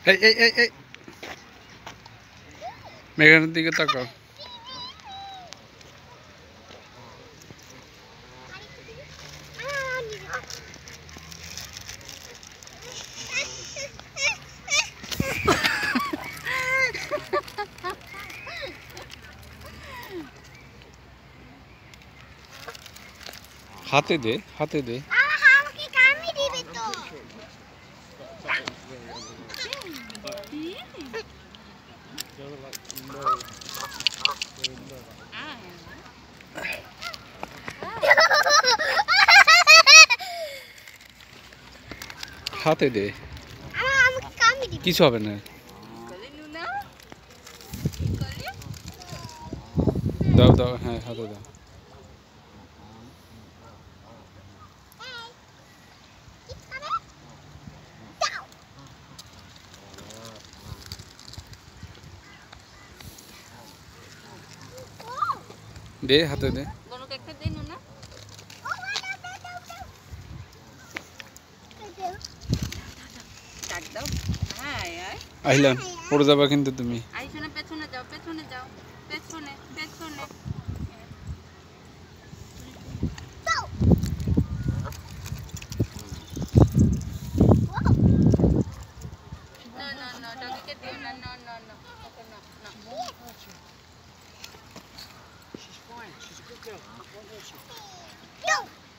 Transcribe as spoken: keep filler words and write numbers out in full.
এই এই এই এই মেঘানের দিকে তাকাও। হাতে দে, হাতে দে। হাতে দে, কিছু হবে না। দাও দাও, হ্যাঁ হাতে দাও। দে, হাতে দে। আইলাম, পড়ে যাবা কিন্তু তুমি। পেছনে যাও, পেছনে যাও, পেছনে পেছনে। No, no, no, doggy ke no, no, no, no. Okay, no, no. She's fine. She's a good girl. No.